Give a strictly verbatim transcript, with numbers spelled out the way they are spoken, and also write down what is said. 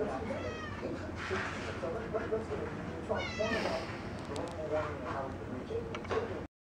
So let, let, let's uh, talk more about the global warming and how